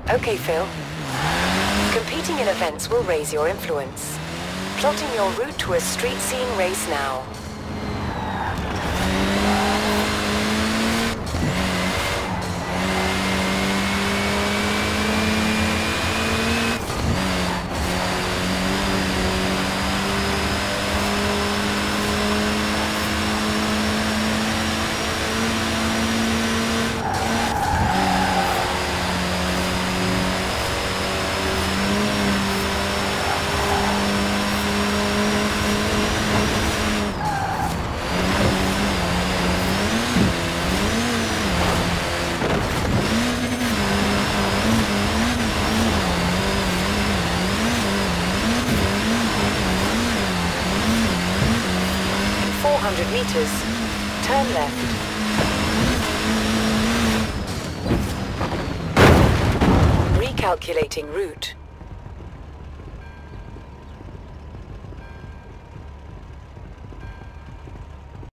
Okay, Phil. Competing in events will raise your influence. Plotting your route to a street scene race now. Meters. Turn left. Recalculating route.